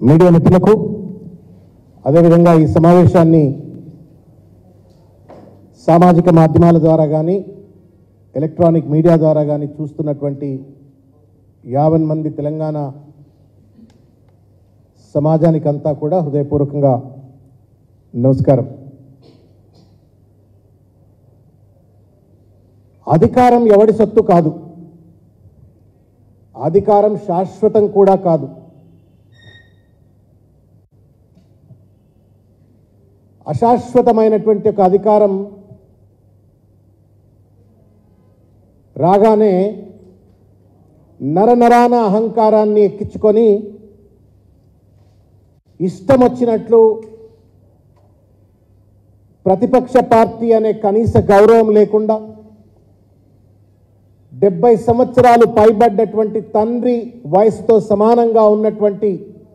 Media మిత్రులకు అదేవిధంగా ఈ సమావేశాన్ని సామాజిక మాధ్యమాల ద్వారా కానీ ఎలక్ట్రానిక్ మీడియా ద్వారా కానీ చూస్తున్నటువంటి 50 మంది తెలంగాణ సమాజానికంతా కూడా హృదయపూర్వకంగా నమస్కారం. అధికారం ఎవడి సొత్తు కాదు, అధికారం శాశ్వతం కూడా కాదు. అశాశ్వతమైనటువంటి ఒక అధికారం రాగానే నరనరాన అహంకారాన్ని ఎక్కించుకొని ఇష్టం వచ్చినట్లు ప్రతిపక్ష పార్టీ అనే కనీస గౌరవం లేకుండా 70 సంవత్సరాలు పైబడ్డటువంటి తండ్రి వయసుతో సమానంగా ఉన్నటువంటి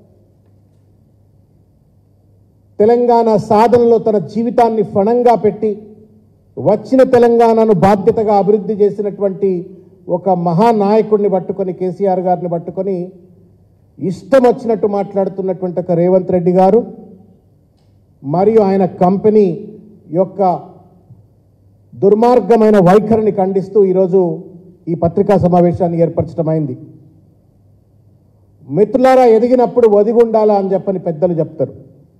తెలంగాణ సాధనలో తన జీవితాన్ని ఫణంగా పెట్టి వచ్చిన తెలంగాణను బాధ్యతగా అభివృద్ధి చేసినటువంటి ఒక మహానాయకుడిని పట్టుకొని కేసీఆర్ గారిని పట్టుకొని ఇష్టం వచ్చినట్టు మాట్లాడుతున్నటువంటి ఒక రేవంత్ రెడ్డి గారు మరియు ఆయన కంపెనీ యొక్క దుర్మార్గమైన వైఖరిని ఖండిస్తూ ఈరోజు ఈ పత్రికా సమావేశాన్ని ఏర్పరచడమైంది. మిత్రులారా, ఎదిగినప్పుడు ఒదిగి ఉండాలా అని చెప్పని పెద్దలు చెప్తారు.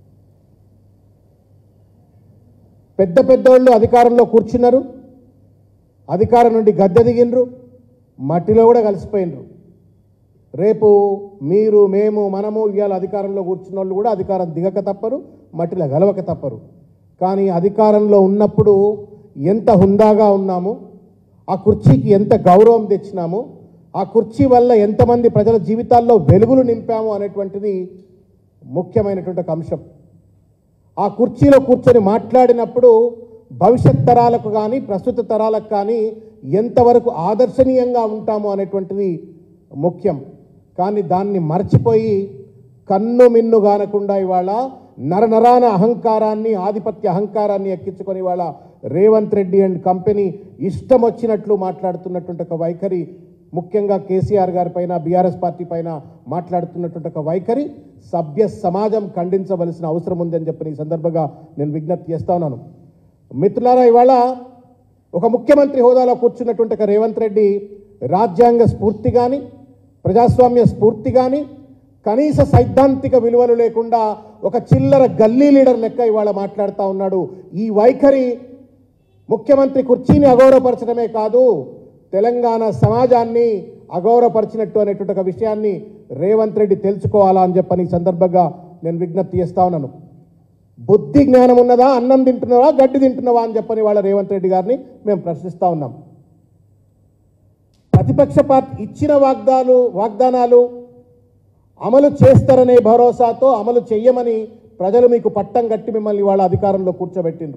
పెద్దోళ్ళు అధికారంలో కూర్చున్నారు, అధికారం నుండి గద్దె దిగినరు, మట్టిలో కూడా కలిసిపోయినరు. రేపు మీరు మేము మనము ఇవాళ అధికారంలో కూర్చున్న వాళ్ళు కూడా అధికారం దిగక తప్పరు, మట్టిలో గలవక తప్పరు. కానీ అధికారంలో ఉన్నప్పుడు ఎంత హుందాగా ఉన్నాము, ఆ కుర్చీకి ఎంత గౌరవం తెచ్చినాము, ఆ కుర్చీ వల్ల ఎంతమంది ప్రజల జీవితాల్లో వెలుగులు నింపాము అనేటువంటిది ముఖ్యమైనటువంటి ఒక అంశం. ఆ కుర్చీలో కూర్చొని మాట్లాడినప్పుడు భవిష్యత్ తరాలకు కానీ ప్రస్తుత తరాలకు కానీ ఎంతవరకు ఆదర్శనీయంగా ఉంటాము అనేటువంటిది ముఖ్యం. కానీ దాన్ని మర్చిపోయి కన్ను మిన్ను కానకుండా ఇవాళ నరనరాన అహంకారాన్ని, ఆధిపత్య అహంకారాన్ని ఎక్కించుకొని ఇవాళ రేవంత్ రెడ్డి అండ్ కంపెనీ ఇష్టం వచ్చినట్లు మాట్లాడుతున్నటువంటి ఒక వైఖరి, ముఖ్యంగా కేసీఆర్ గారి పైన బీఆర్ఎస్ పార్టీ పైన మాట్లాడుతున్నటువంటి ఒక వైఖరి సభ్య సమాజం ఖండించవలసిన అవసరం ఉందని చెప్పి ఈ సందర్భంగా నేను విజ్ఞప్తి చేస్తా ఉన్నాను. మిత్రులారా, ఇవాళ ఒక ముఖ్యమంత్రి హోదాలో కూర్చున్నటువంటి ఒక రేవంత్ రెడ్డి రాజ్యాంగ స్ఫూర్తి కానీ ప్రజాస్వామ్య స్ఫూర్తి కానీ కనీస సైద్ధాంతిక విలువలు లేకుండా ఒక చిల్లర గల్లీ లీడర్ లెక్క ఇవాళ మాట్లాడుతూ ఉన్నాడు. ఈ వైఖరి ముఖ్యమంత్రి కుర్చీని అగౌరవపరచడమే కాదు, తెలంగాణ సమాజాన్ని అగౌరవపరిచినట్టు అనేటువంటి ఒక విషయాన్ని రేవంత్ రెడ్డి తెలుసుకోవాలా అని చెప్పని ఈ సందర్భంగా నేను విజ్ఞప్తి చేస్తా ఉన్నాను. బుద్ధి జ్ఞానం ఉన్నదా, అన్నం తింటున్నావా, గడ్డి తింటున్నావా అని చెప్పని వాళ్ళ రేవంత్ రెడ్డి గారిని మేము ప్రశ్నిస్తూ ఉన్నాం. ప్రతిపక్ష పార్టీ ఇచ్చిన వాగ్దానాలు అమలు చేస్తారనే భరోసాతో అమలు చెయ్యమని ప్రజలు మీకు పట్టం కట్టి మిమ్మల్ని వాళ్ళ అధికారంలో కూర్చోబెట్టిండ్రు.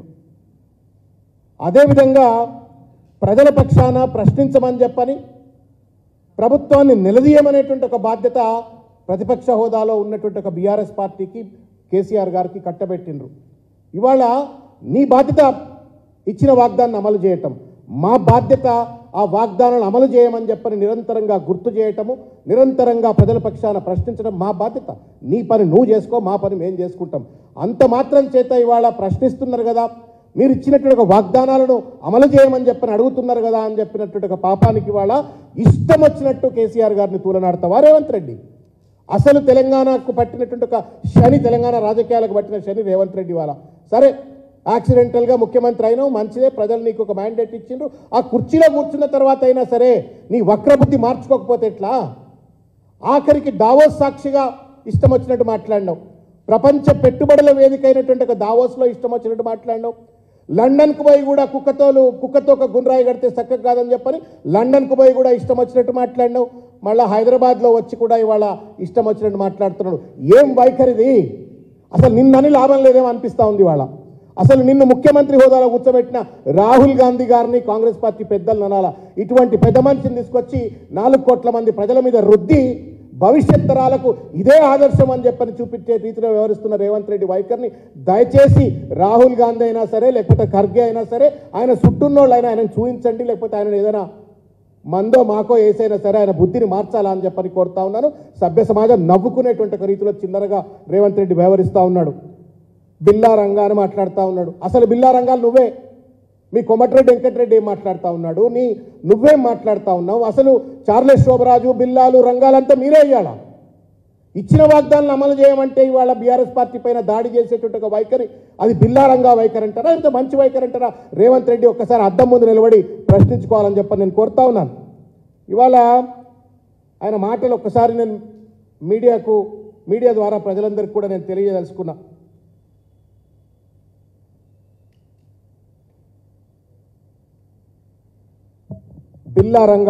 అదేవిధంగా ప్రజల పక్షాన ప్రశ్నించమని చెప్పని ప్రభుత్వాన్ని నిలదీయమనేటువంటి ఒక బాధ్యత ప్రతిపక్ష హోదాలో ఉన్నటువంటి ఒక బీఆర్ఎస్ పార్టీకి కేసీఆర్ గారికి కట్టబెట్టిండ్రు. ఇవాళ నీ బాధ్యత ఇచ్చిన వాగ్దానాన్ని అమలు చేయటం, మా బాధ్యత ఆ వాగ్దానాలను అమలు చేయమని చెప్పని నిరంతరంగా గుర్తు చేయటము, నిరంతరంగా ప్రజల పక్షాన ప్రశ్నించడం మా బాధ్యత. నీ పని నువ్వు చేసుకో, మా పని మేము చేసుకుంటాం. అంత మాత్రం చేత ఇవాళ ప్రశ్నిస్తున్నారు కదా, మీరు ఇచ్చినటువంటి ఒక వాగ్దానాలను అమలు చేయమని చెప్పని అడుగుతున్నారు కదా అని చెప్పినటువంటి ఒక పాపానికి ఇవాళ ఇష్టం వచ్చినట్టు కేసీఆర్ గారిని తూలనాడతావా రేవంత్ రెడ్డి? అసలు తెలంగాణకు పట్టినటువంటి ఒక శని, తెలంగాణ రాజకీయాలకు పట్టిన శని రేవంత్ రెడ్డి వాళ్ళ. సరే, యాక్సిడెంటల్గా ముఖ్యమంత్రి అయినావు, మంచిదే, ప్రజలు నీకు ఒక మ్యాండేట్ ఇచ్చిండ్రు. ఆ కుర్చీలో కూర్చున్న తర్వాత అయినా సరే నీ వక్రబుద్ధి మార్చుకోకపోతే ఎట్లా? ఆఖరికి దావోస్ సాక్షిగా ఇష్టం వచ్చినట్టు మాట్లాడినావు, ప్రపంచ పెట్టుబడుల వేదిక అయినటువంటి ఒక దావోస్లో ఇష్టం వచ్చినట్టు మాట్లాడినావు. లండన్కు పోయి కూడా కుక్కతో ఒక గుండ్రాయి కడితే చక్కగా కాదని చెప్పని లండన్కు పోయి కూడా ఇష్టం వచ్చినట్టు మాట్లాడినావు. మళ్ళీ హైదరాబాద్లో వచ్చి కూడా ఇవాళ ఇష్టం వచ్చినట్టు మాట్లాడుతున్నాడు. ఏం వైఖరిది? అసలు నిన్నని లాభం లేదేమో అనిపిస్తూ ఉంది ఇవాళ. అసలు నిన్ను ముఖ్యమంత్రి హోదాలో కూర్చోబెట్టిన రాహుల్ గాంధీ గారిని కాంగ్రెస్ పార్టీ పెద్దలు అనాలా. ఇటువంటి పెద్ద మనిషిని తీసుకొచ్చి 4 కోట్ల మంది ప్రజల మీద రుద్ది భవిష్యత్ తరాలకు ఇదే ఆదర్శం అని చెప్పని చూపించే రీతిలో వ్యవహరిస్తున్న రేవంత్ రెడ్డి వైఖరిని దయచేసి రాహుల్ గాంధీ అయినా సరే, లేకపోతే ఖర్గే అయినా సరే, ఆయన చుట్టూన్నోళ్ళు అయినా ఆయన చూపించండి, లేకపోతే ఆయన ఏదైనా మందో మాకో ఏసైనా సరే ఆయన బుద్ధిని మార్చాలా అని చెప్పని కోరుతా ఉన్నాను. సభ్య సమాజం నవ్వుకునేటువంటి ఒక రీతిలో చిల్లరగా రేవంత్ రెడ్డి వ్యవహరిస్తూ ఉన్నాడు. బిల్లా రంగా అని మాట్లాడుతూ ఉన్నాడు. అసలు బిల్లా రంగాలు నువ్వే. మీ కొమటిరెడ్డి వెంకటరెడ్డి ఏం మాట్లాడుతూ ఉన్నాడు, నువ్వేం మాట్లాడుతూ ఉన్నావు? అసలు చార్లెస్ శోభరాజు, బిల్లాలు, రంగాలంతా మీరే ఇవ్వాలా? ఇచ్చిన వాగ్దానాలను అమలు చేయమంటే ఇవాళ బీఆర్ఎస్ పార్టీ పైన దాడి చేసేటువంటి ఒక వైఖరి, అది బిల్లా రంగా వైఖరి అంటారా, ఇంత మంచి వైఖరి అంటారా? రేవంత్ రెడ్డి ఒక్కసారి అద్దం ముందు నిలబడి ప్రశ్నించుకోవాలని చెప్పని నేను కోరుతా ఉన్నాను. ఇవాళ ఆయన మాటలు ఒక్కసారి నేను మీడియా ద్వారా ప్రజలందరికీ కూడా నేను తెలియదలుచుకున్నా. బిల్లా రంగా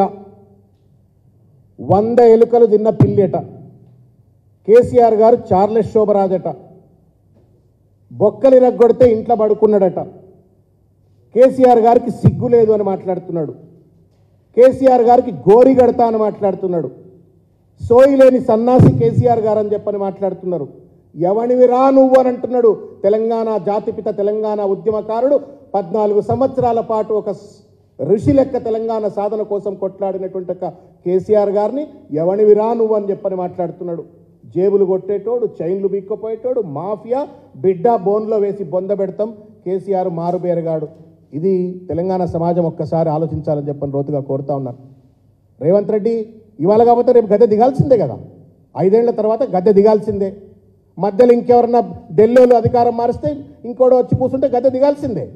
100 ఎలుకలు తిన్న పిల్లేట, కేసీఆర్ గారు చార్లెస్ శోభరాజట, బొక్కలు ఇరగ్గొడితే ఇంట్లో పడుకున్నాడట, కేసీఆర్ గారికి సిగ్గు లేదు అని మాట్లాడుతున్నాడు, కేసీఆర్ గారికి గోరి గడతా అని మాట్లాడుతున్నాడు, సోయి లేని సన్నాసి కేసీఆర్ గారు అని చెప్పని మాట్లాడుతున్నారు. ఎవనివిరా నువ్వు అని అంటున్నాడు. తెలంగాణ జాతిపిత, తెలంగాణ ఉద్యమకారుడు, 14 సంవత్సరాల పాటు ఒక ఋషి లెక్క తెలంగాణ సాధన కోసం కొట్లాడినటువంటి ఒక కేసీఆర్ గారిని ఎవనివిరా నువ్వు అని చెప్పని మాట్లాడుతున్నాడు. జేబులు కొట్టేటోడు, చైన్లు బీక్కపోయేటోడు, మాఫియా, బిడ్డ బోన్లో వేసి బొంద పెడతాం, కేసీఆర్ మారుబేరగాడు. ఇది తెలంగాణ సమాజం ఒక్కసారి ఆలోచించాలని చెప్పని రోతుగా కోరుతా ఉన్నాను. రేవంత్ రెడ్డి ఇవాళ కాకపోతే రేపు గద్దె దిగాల్సిందే కదా. 5 ఏళ్ల తర్వాత గద్దె దిగాల్సిందే. మధ్యలో ఇంకెవరన్నా ఢిల్లీలో అధికారం మారిస్తే ఇంకోటి వచ్చి కూర్చుంటే గద్దె దిగాల్సిందే.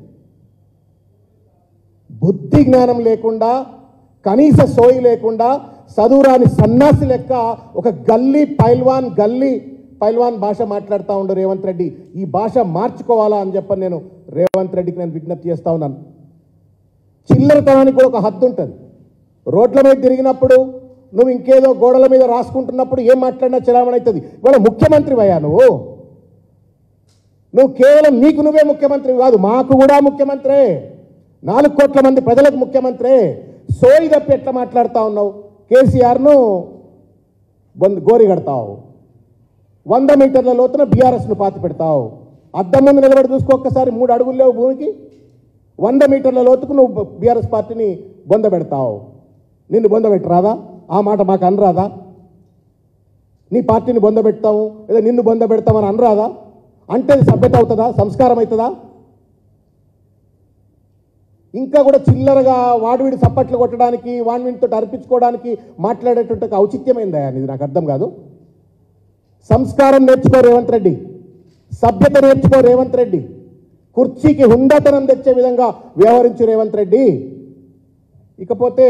బుద్ధి జ్ఞానం లేకుండా, కనీస సోయి లేకుండా, చదువురాని సన్నాసి లెక్క ఒక గల్లీ పైల్వాన్ భాష మాట్లాడుతూ ఉండు రేవంత్ రెడ్డి. ఈ భాష మార్చుకోవాలా అని చెప్పని నేను రేవంత్ రెడ్డికి నేను విజ్ఞప్తి చేస్తూ ఉన్నాను. చిల్లరతనానికి కూడా ఒక హద్దు ఉంటుంది. రోడ్ల మీద తిరిగినప్పుడు నువ్వు ఇంకేదో గోడల మీద రాసుకుంటున్నప్పుడు ఏం మాట్లాడినా చలామణి అవుతుంది. ఇవాళ ముఖ్యమంత్రివయ్యా నువ్వు కేవలం నీకు నువ్వే ముఖ్యమంత్రి కాదు, మాకు కూడా ముఖ్యమంత్రే, 4 కోట్ల మంది ప్రజలకు ముఖ్యమంత్రే. సోయి తప్పి ఎట్లా మాట్లాడుతూ ఉన్నావు? కేసీఆర్ను గోరి కడతావు, 100 మీటర్ల లోతున బీఆర్ఎస్ను పాతి పెడతావు. అద్దం ముందు నిలబడి చూసుకో ఒక్కసారి, 3 అడుగులు లేవు భూమికి, 100 మీటర్ల లోతుకు నువ్వు బీఆర్ఎస్ పార్టీని బొంద పెడతావు. నిన్ను బొంద పెట్టరాదా? ఆ మాట మాకు అనరాదా? నీ పార్టీని బొంద పెడతాము లేదా నిన్ను బొంద పెడతామని అనరాదా? అంటే సభ్యత అవుతుందా? సంస్కారం అవుతుందా? ఇంకా కూడా చిల్లరగా వాడివిడి సప్పట్లు కొట్టడానికి, వాడివిడితో అర్పించుకోవడానికి మాట్లాడేటువంటి ఔచిత్యమైందా? ఇది నాకు అర్థం కాదు. సంస్కారం నేర్చుకో రేవంత్ రెడ్డి, సభ్యత నేర్చుకో రేవంత్ రెడ్డి, కుర్చీకి హుందాతనం తెచ్చే విధంగా వ్యవహరించు రేవంత్ రెడ్డి. ఇకపోతే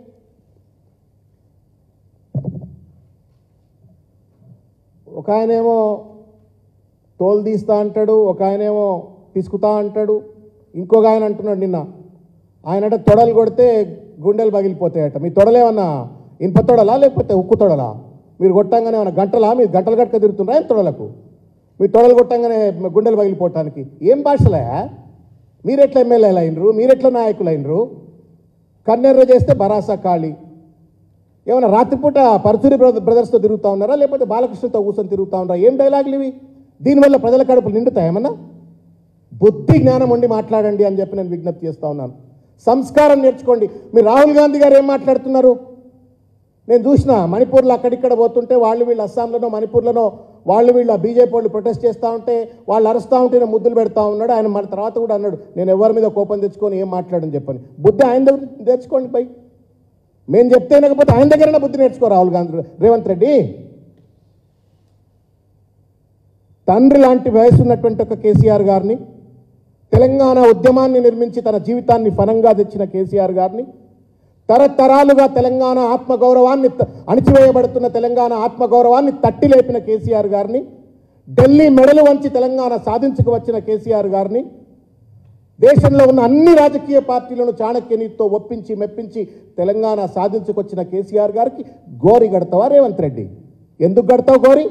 ఒక ఆయనేమో తోలు తీస్తా అంటాడు, ఒక ఆయనేమో తీసుకుతా అంటాడు, ఇంకొక ఆయన అంటున్నాడు నిన్న, ఆయనట తొడలు కొడితే గుండెలు పగిలిపోతాయట. మీ తొడలేమన్నా ఇనుప తొడలా లేకపోతే ఉక్కు తొడలా? మీరు కొట్టంగానే ఏమన్నా గంటలా? మీరు గంటలు గట్క తిరుగుతున్నారా ఏం తొడలకు? మీ తొడలు కొట్టంగానే గుండెలు పగిలిపోవటానికి ఏం భాషలే? మీరెట్లా ఎమ్మెల్యేలు అయినరు? మీరెట్లా నాయకులు అయినరు? కన్నెర్ర చేస్తే భరాసా ఖాళీ. ఏమన్నా రాత్రిపూట పరుచూరి బ్రదర్స్తో తిరుగుతూ ఉన్నారా లేకపోతే బాలకృష్ణతో కూర్చొని తిరుగుతూ ఉన్నారా? ఏం డైలాగులు ఇవి? దీనివల్ల ప్రజల కడుపులు నిండుతాయేమన్నా? బుద్ధి జ్ఞానం ఉండి మాట్లాడండి అని చెప్పి నేను విజ్ఞప్తి చేస్తూ ఉన్నాను. సంస్కారం నేర్చుకోండి. మీరు రాహుల్ గాంధీ గారు ఏం మాట్లాడుతున్నారు? నేను చూసిన మణిపూర్లో అక్కడిక్కడ పోతుంటే వీళ్ళు అస్సాంలోనో మణిపూర్లోనో వీళ్ళు బీజేపీ వాళ్ళు ప్రొటెస్ట్ చేస్తూ ఉంటే వాళ్ళు అరుస్తూ ఉంటే నేను ముద్దులు పెడతా ఉన్నాడు. ఆయన మన తర్వాత కూడా అన్నాడు, నేను ఎవరి మీద కోపం తెచ్చుకొని ఏం మాట్లాడని చెప్పని. బుద్ధి ఆయన దగ్గర తెచ్చుకోండి పై. మేము చెప్తే లేకపోతే ఆయన దగ్గరైనా బుద్ధి నేర్చుకో రాహుల్ గాంధీ, రేవంత్ రెడ్డి. తండ్రి లాంటి వయసు ఉన్నటువంటి ఒక కేసీఆర్ గారిని, తెలంగాణ ఉద్యమాన్ని నిర్మించి తన జీవితాన్ని ఫలంగా తెచ్చిన కేసీఆర్ గారిని, తరతరాలుగా తెలంగాణ ఆత్మగౌరవాన్ని అణిచివేయబడుతున్న తెలంగాణ ఆత్మగౌరవాన్ని తట్టి లేపిన కేసీఆర్ గారిని, ఢిల్లీ మెడలు వంచి తెలంగాణ సాధించుకు వచ్చిన కేసీఆర్ గారిని, దేశంలో ఉన్న అన్ని రాజకీయ పార్టీలను చాణక్యనీతితో ఒప్పించి మెప్పించి తెలంగాణ సాధించుకొచ్చిన కేసీఆర్ గారికి గోరి గడతావా రేవంత్ రెడ్డి? ఎందుకు గడతావు గోరి?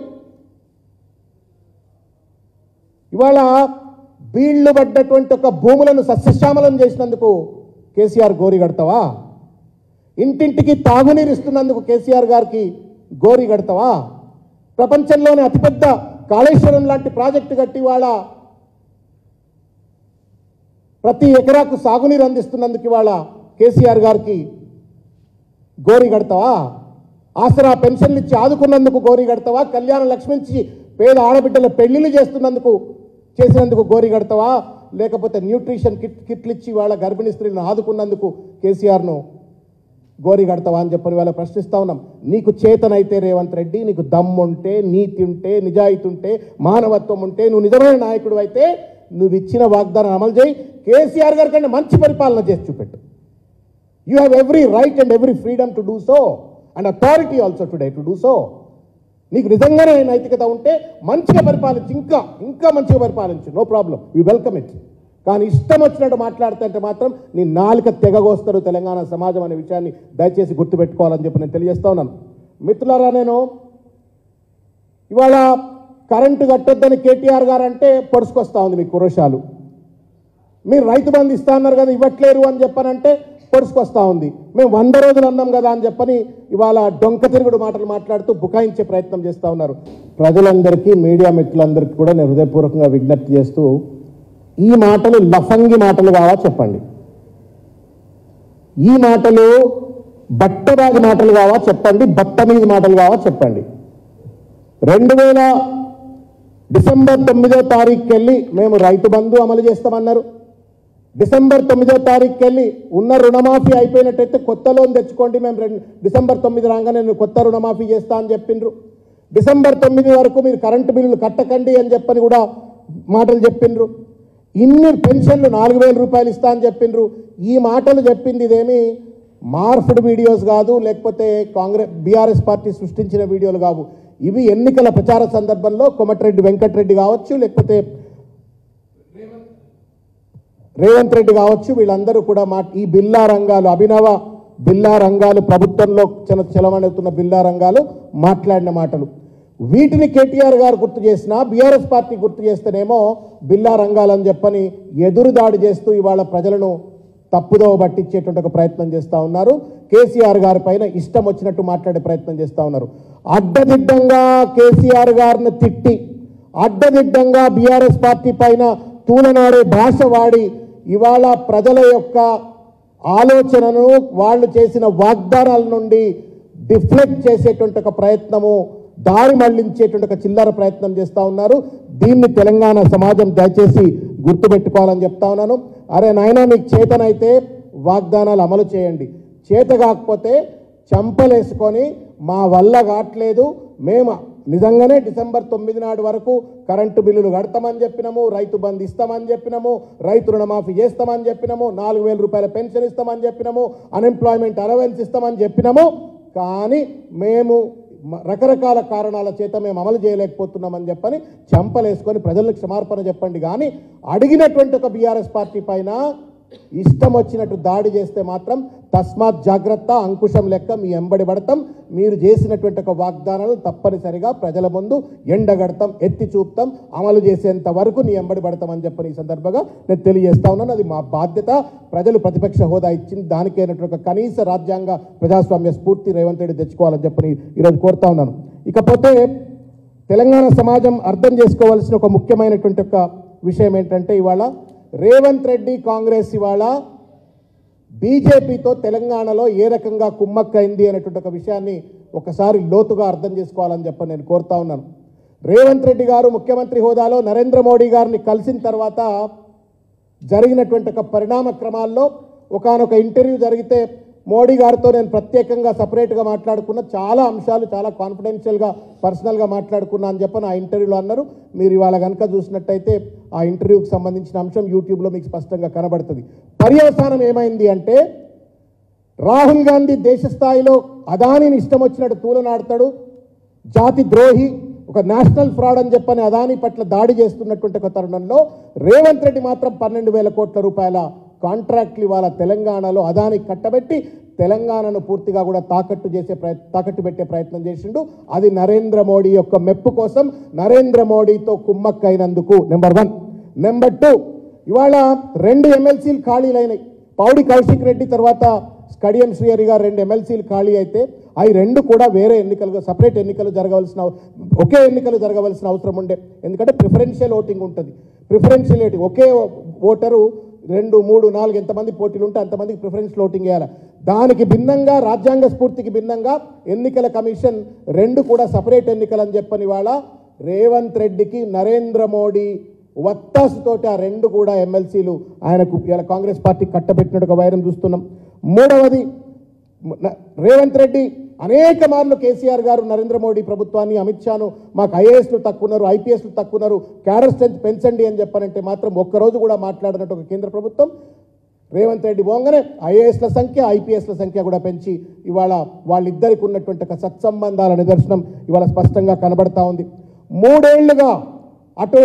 ఇవాళ బీళ్లు పడ్డటువంటి ఒక భూములను సస్యశ్యామలం చేసినందుకు కేసీఆర్ గోరి గడతావా? ఇంటింటికి తాగునీరు ఇస్తున్నందుకు కేసీఆర్ గారికి గోరి గడతావా? ప్రపంచంలోనే అతిపెద్ద కాళేశ్వరం లాంటి ప్రాజెక్టు కట్టి ఇవాళ ప్రతి ఎకరాకు సాగునీరు అందిస్తున్నందుకు ఇవాళ కేసీఆర్ గారికి గోరి కడతావా? ఆసరా పెన్షన్లు ఇచ్చి ఆదుకున్నందుకు గోరి కడతావా? కళ్యాణ లక్ష్మి ఇచ్చి పేద ఆడబిడ్డల పెళ్లిళ్ళు చేసినందుకు గోరి కడతావా? లేకపోతే న్యూట్రిషన్ కిట్లు ఇచ్చి వాళ్ళ గర్భిణీ స్త్రీలను ఆదుకున్నందుకు కేసీఆర్ను గోరి కడతావా అని చెప్పని వాళ్ళ ప్రశ్నిస్తా ఉన్నాం. నీకు చేతనైతే రేవంత్ రెడ్డి, నీకు దమ్ముంటే, నీతి ఉంటే, నిజాయితీ ఉంటే, మానవత్వం ఉంటే, నువ్వు నిజమైన నాయకుడు అయితే నువ్వు ఇచ్చిన వాగ్దానం అమలు చేయి. కేసీఆర్ గారి కంటే మంచి పరిపాలన చేసి చూపెట్టు. You have every right and every freedom to do so and authority also today to do so. నీకు నిజంగానే నైతికత ఉంటే మంచిగా పరిపాలించి, ఇంకా మంచిగా పరిపాలించు, no problem, we welcome it. కానీ ఇష్టం వచ్చినట్టు మాట్లాడుతుంటే మాత్రం నీ నాలుక తెగగోస్తారు తెలంగాణ సమాజం అనే విషయాన్ని దయచేసి గుర్తుపెట్టుకోవాలని చెప్పి నేను తెలియజేస్తా ఉన్నాను. మిత్రులారా, నేను ఇవాళ కరెంటు కట్టొద్దని కేటీఆర్ గారు అంటే పొడుచుకొస్తా ఉంది మీకు కురశాలు. మీరు రైతు బంధు ఇస్తా అన్నారు కదా, ఇవ్వట్లేరు అని చెప్పనంటే పొడుచుకొస్తా ఉంది. మేము 100 రోజులు అన్నాం కదా అని చెప్పని ఇవాళ డొంక తిరుగుడు మాటలు మాట్లాడుతూ బుకాయించే ప్రయత్నం చేస్తూ ఉన్నారు. ప్రజలందరికీ, మీడియా మిత్రులందరికీ కూడా నేను హృదయపూర్వకంగా విజ్ఞప్తి చేస్తూ, ఈ మాటలు లఫంగి మాటలు కావా చెప్పండి, ఈ మాటలు బట్టబాజి మాటలు కావా చెప్పండి, బట్టమీది మాటలు కావా చెప్పండి. 2000 డిసెంబర్ 9వ తారీఖుకి వెళ్ళి మేము రైతు బంధు అమలు చేస్తామన్నారు. డిసెంబర్ 9వ తారీఖుకి వెళ్ళి ఉన్న రుణమాఫీ అయిపోయినట్టయితే కొత్త లోన్ తెచ్చుకోండి, మేము డిసెంబర్ 9 రాగానే నేను కొత్త రుణమాఫీ చేస్తా అని చెప్పిండ్రు. డిసెంబర్ 9 వరకు మీరు కరెంటు బిల్లులు కట్టకండి అని చెప్పని కూడా మాటలు చెప్పిండ్రు. ఇన్ని పెన్షన్లు 4000 రూపాయలు ఇస్తా అని చెప్పిండ్రు. ఈ మాటలు చెప్పింది ఇదేమి మార్ఫ్డ్ వీడియోస్ కాదు, లేకపోతే బీఆర్ఎస్ పార్టీ సృష్టించిన వీడియోలు కావు. ఇవి ఎన్నికల ప్రచార సందర్భంలో కోమటిరెడ్డి వెంకటరెడ్డి కావచ్చు, లేకపోతే రేవంత్ రెడ్డి కావచ్చు, వీళ్ళందరూ కూడా ఈ బిల్లా రంగాలు, అభినవ బిల్లా రంగాలు, ప్రభుత్వంలో చలమణవుతున్న బిల్లా రంగాలు మాట్లాడిన మాటలు. వీటిని కేటీఆర్ గారు గుర్తు చేసినా, బీఆర్ఎస్ పార్టీ గుర్తు చేస్తేనేమో బిల్లా రంగాలని చెప్పని ఎదురుదాడి చేస్తూ ఇవాళ ప్రజలను తప్పుదోవ పట్టించేటువంటి ఒక ప్రయత్నం చేస్తూ ఉన్నారు. కేసీఆర్ గారి పైన ఇష్టం వచ్చినట్టు మాట్లాడే ప్రయత్నం చేస్తూ ఉన్నారు. అడ్డదిడ్డంగా కేసీఆర్ గారిని తిట్టి, అడ్డదిడ్డంగా బీఆర్ఎస్ పార్టీ పైన తూలనాడే భాష వాడి ఇవాళ ప్రజల యొక్క ఆలోచనను, వాళ్ళు చేసిన వాగ్దానాల నుండి డిఫ్లెక్ట్ చేసేటువంటి ఒక ప్రయత్నము, దారి మళ్లించేటువంటి ఒక చిల్లర ప్రయత్నం చేస్తూ ఉన్నారు. దీన్ని తెలంగాణ సమాజం దయచేసి గుర్తుపెట్టుకోవాలని చెప్తా ఉన్నాను. అరే నాయనా, మీకు చేతనైతే వాగ్దానాలు అమలు చేయండి, చేత కాకపోతే చంపలేసుకొని మా వల్ల కావట్లేదు, మేము నిజంగానే డిసెంబర్ 9 నాడు వరకు కరెంటు బిల్లులు కడతామని చెప్పినాము, రైతు బంధు ఇస్తామని చెప్పినాము, రైతు రుణమాఫీ చేస్తామని చెప్పినాము, 4000 రూపాయల పెన్షన్ ఇస్తామని చెప్పినాము, అన్ఎంప్లాయ్మెంట్ అలవెన్స్ ఇస్తామని చెప్పినాము. కానీ మేము రకరకాల కారణాల చేత మేము అమలు చేయలేకపోతున్నామని చెప్పని చంపలేసుకొని ప్రజలకు క్షమార్పణ చెప్పండి. కానీ అడిగినటువంటి ఒక బీఆర్ఎస్ పార్టీ పైన ఇష్టం వచ్చినట్టు దాడి చేస్తే మాత్రం తస్మాత్ జాగ్రత్త, అంకుశం లెక్క మీ ఎంబడి పడతాం. మీరు చేసినటువంటి ఒక వాగ్దానాలు తప్పనిసరిగా ప్రజల ముందు ఎండగడతాం, ఎత్తి చూపుతాం, అమలు చేసేంత వరకు నీ ఎంబడి పడతామని చెప్పని ఈ సందర్భంగా నేను తెలియజేస్తా ఉన్నాను. అది మా బాధ్యత. ప్రజలు ప్రతిపక్ష హోదా ఇచ్చింది, దానికైనటువంటి ఒక కనీస రాజ్యాంగ ప్రజాస్వామ్య స్ఫూర్తి రేవంత్ రెడ్డి తెచ్చుకోవాలని చెప్పని ఈరోజు కోరుతా ఉన్నాను. ఇకపోతే తెలంగాణ సమాజం అర్థం చేసుకోవాల్సిన ఒక ముఖ్యమైనటువంటి ఒక విషయం ఏంటంటే, ఇవాళ రేవంత్ రెడ్డి కాంగ్రెస్ ఇవాళ బీజేపీతో తెలంగాణలో ఏ రకంగా కుమ్మక్కైంది అనేటువంటి ఒక విషయాన్ని ఒకసారి లోతుగా అర్థం చేసుకోవాలని చెప్పి నేను కోరుతా ఉన్నాను. రేవంత్ రెడ్డి గారు ముఖ్యమంత్రి హోదాలో నరేంద్ర మోడీ గారిని కలిసిన తర్వాత జరిగినటువంటి ఒక పరిణామ క్రమాల్లో ఒకానొక ఇంటర్వ్యూ జరిగితే మోడీ గారితో నేను ప్రత్యేకంగా సపరేట్గా మాట్లాడుకున్న చాలా అంశాలు చాలా కాన్ఫిడెన్షియల్గా పర్సనల్గా మాట్లాడుకున్నా అని చెప్పని ఆ ఇంటర్వ్యూలో అన్నారు. మీరు ఇవాళ కనుక చూసినట్టయితే ఆ ఇంటర్వ్యూకి సంబంధించిన అంశం యూట్యూబ్లో మీకు స్పష్టంగా కనబడుతుంది. పర్యవసానం ఏమైంది అంటే, రాహుల్ గాంధీ దేశ స్థాయిలో అదానీని ఇష్టం వచ్చినట్టు తూలనాడతాడు, జాతి ద్రోహి, ఒక నేషనల్ ఫ్రాడ్ అని చెప్పని అదానీ పట్ల దాడి చేస్తున్నటువంటి ఒక తరుణంలో రేవంత్ రెడ్డి మాత్రం 12,000 కోట్ల రూపాయల కాంట్రాక్ట్లు ఇవాళ తెలంగాణలో అదాని కట్టబెట్టి తెలంగాణను పూర్తిగా కూడా తాకట్టు పెట్టే ప్రయత్నం చేసిండు. అది నరేంద్ర మోడీ యొక్క మెప్పు కోసం, నరేంద్ర మోడీతో కుమ్మక్కైనందుకు నెంబర్ 1. నెంబర్ 2, ఇవాళ 2 ఎమ్మెల్సీలు ఖాళీలైనాయి. పౌడి కౌశిక్ రెడ్డి తర్వాత కడియం శ్రీహరి గారు 2 ఎమ్మెల్సీలు ఖాళీ అయితే అవి 2 కూడా వేరే ఎన్నికలుగా సపరేట్ ఎన్నికలు ఒకే ఎన్నికలు జరగవలసిన అవసరం ఉండే. ఎందుకంటే ప్రిఫరెన్షియల్ ఓటింగ్ ఉంటుంది. ప్రిఫరెన్షియల్ ఓటింగ్, ఒకే ఓటరు 2, 3, 4 ఎంతమంది పోటీలు ఉంటే అంతమందికి ప్రిఫరెన్స్ ఓటింగ్ వేయాలి. దానికి భిన్నంగా రాజ్యాంగ స్ఫూర్తికి భిన్నంగా ఎన్నికల కమిషన్ 2 కూడా సపరేట్ ఎన్నికలు అని చెప్పని వాళ్ళ రేవంత్ రెడ్డికి నరేంద్ర మోడీ వత్తాసుతోటి ఆ 2 కూడా ఎమ్మెల్సీలు ఆయనకు ఇలా కాంగ్రెస్ పార్టీ కట్టబెట్టినట్టుగా వైరం చూస్తున్నాం. మూడవది, రేవంత్ రెడ్డి అనేక మార్లు కేసీఆర్ గారు నరేంద్ర మోడీ ప్రభుత్వాన్ని, అమిత్ షాను మాకు ఐఏఎస్లు తక్కువ ఉన్నారు, ఐపీఎస్లు తక్కువ ఉన్నారు, క్యాడర్ స్ట్రెంత్ పెంచండి అని చెప్పారంటే మాత్రం ఒక్కరోజు కూడా మాట్లాడినట్టు ఒక కేంద్ర ప్రభుత్వం రేవంత్ రెడ్డి పోగానే ఐఏఎస్ల సంఖ్య, ఐపీఎస్ల సంఖ్య కూడా పెంచి ఇవాళ వాళ్ళిద్దరికి ఉన్నటువంటి ఒక సత్సంబంధాల నిదర్శనం ఇవాళ స్పష్టంగా కనబడతా ఉంది. 3 ఏళ్లుగా అటు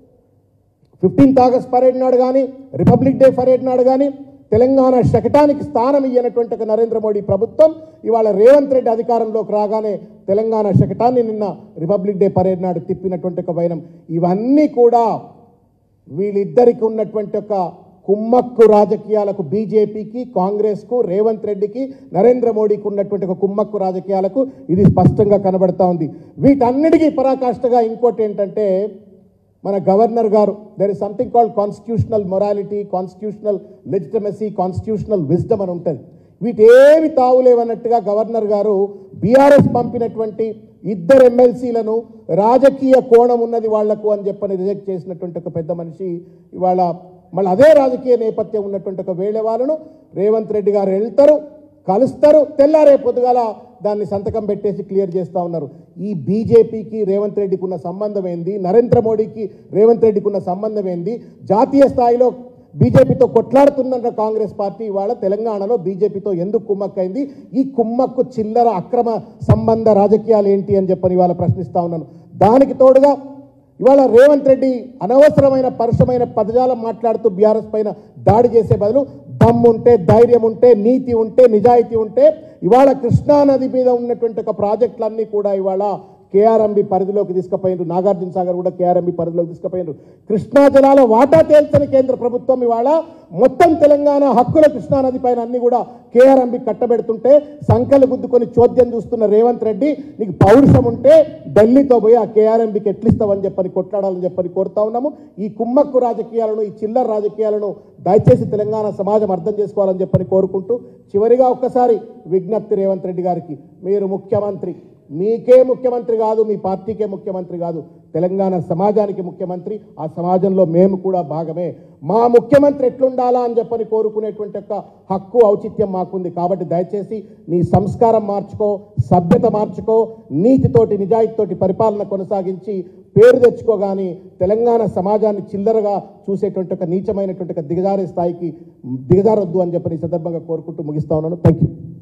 15th ఆగస్ట్ పరేడ్ నాడు కానీ, రిపబ్లిక్ డే పరేడ్ నాడు కానీ తెలంగాణ శకటానికి స్థానం ఇయ్యనటువంటి ఒక నరేంద్ర మోడీ ప్రభుత్వం ఇవాళ రేవంత్ రెడ్డి అధికారంలోకి రాగానే తెలంగాణ శకటాన్ని నిన్న రిపబ్లిక్ డే పరేడ్ నాడు తిప్పినటువంటి ఒక వైనం. ఇవన్నీ కూడా వీళ్ళిద్దరికి ఉన్నటువంటి ఒక కుమ్మక్కు రాజకీయాలకు, బీజేపీకి, కాంగ్రెస్కు, రేవంత్ రెడ్డికి, నరేంద్ర మోడీకి ఉన్నటువంటి ఒక కుమ్మక్కు రాజకీయాలకు ఇది స్పష్టంగా కనబడతా ఉంది. వీటన్నిటికీ పరాకాష్ఠగా ఇంకోటి ఏంటంటే మన గవర్నర్ గారు, there is something called constitutional morality, constitutional legitimacy, constitutional wisdom అని ఉంటుంది. వీటేవి తావులేవన్నట్టుగా గవర్నర్ గారు బీఆర్ఎస్ పంపినటువంటి 2 ఎమ్మెల్సీలను రాజకీయ కోణం ఉన్నది వాళ్లకు అని చెప్పని రిజెక్ట్ చేసినటువంటి ఒక పెద్ద మనిషి ఇవాళ మళ్ళీ అదే రాజకీయ నేపథ్యం ఉన్నటువంటి ఒక వేళ వాళ్ళను రేవంత్ రెడ్డి గారు వెళ్తారు, కలుస్తారు, తెల్లారే పొద్దుగాల దాన్ని సంతకం పెట్టేసి క్లియర్ చేస్తూ ఉన్నారు. ఈ బీజేపీకి రేవంత్ రెడ్డికి ఉన్న సంబంధం ఏంది, నరేంద్ర మోడీకి రేవంత్ రెడ్డికి ఉన్న సంబంధం ఏంది, జాతీయ స్థాయిలో బీజేపీతో కొట్లాడుతున్న కాంగ్రెస్ పార్టీ ఇవాళ తెలంగాణలో బీజేపీతో ఎందుకు కుమ్మక్కైంది, ఈ కుమ్మక్కు చిల్లర అక్రమ సంబంధ రాజకీయాలు ఏంటి అని చెప్పని ఇవాళ ప్రశ్నిస్తూ ఉన్నాను. దానికి తోడుగా ఇవాళ రేవంత్ రెడ్డి అనవసరమైన పరుషమైన పదజాలం మాట్లాడుతూ బీఆర్ఎస్ పైన దాడి చేసే బదులు దమ్ముంటే, ధైర్యం ఉంటే, నీతి ఉంటే, నిజాయితీ ఉంటే ఇవాళ కృష్ణానది మీద ఉన్నటువంటి ఒక ప్రాజెక్టులన్నీ కూడా ఇవాళ కేఆర్ఎంబి పరిధిలోకి తీసుకుపోయినారు. నాగార్జున సాగర్ కూడా కేఆర్ఎంబి పరిధిలోకి తీసుకుపోయినారు. కృష్ణా జలాల వాటా తేల్చని కేంద్ర ప్రభుత్వం ఇవాళ మొత్తం తెలంగాణ హక్కుల కృష్ణానది పైన అన్ని కూడా కేఆర్ఎంబి కట్టబెడుతుంటే సంకలు గుద్దుకొని చోద్యం చూస్తున్న రేవంత్ రెడ్డి, నీకు పౌరుషం ఉంటే ఢిల్లీతో పోయి ఆ కేఆర్ఎంబికి ఎట్లిస్తావని చెప్పని కొట్లాడాలని చెప్పని కోరుతా ఉన్నాము. ఈ కుమ్మక్కు రాజకీయాలను, ఈ చిల్లర రాజకీయాలను దయచేసి తెలంగాణ సమాజం అర్థం చేసుకోవాలని చెప్పని కోరుకుంటూ చివరిగా ఒక్కసారి విజ్ఞప్తి రేవంత్ రెడ్డి గారికి, మీరు ముఖ్యమంత్రి, మీకే ముఖ్యమంత్రి కాదు, మీ పార్టీకే ముఖ్యమంత్రి కాదు, తెలంగాణ సమాజానికి ముఖ్యమంత్రి. ఆ సమాజంలో మేము కూడా భాగమే. మా ముఖ్యమంత్రి ఎట్లుండాలా అని చెప్పని కోరుకునేటువంటి ఒక హక్కు, ఔచిత్యం మాకుంది. కాబట్టి దయచేసి నీ సంస్కారం మార్చుకో, సభ్యత మార్చుకో, నీతితోటి నిజాయితీతోటి పరిపాలన కొనసాగించి పేరు తెచ్చుకోగాని తెలంగాణ సమాజాన్ని చిల్లరగా చూసేటువంటి ఒక నీచమైనటువంటి ఒక దిగజారే స్థాయికి దిగజారొద్దు అని చెప్పని ఈ సందర్భంగా కోరుకుంటూ ముగిస్తా ఉన్నాను. Thank you.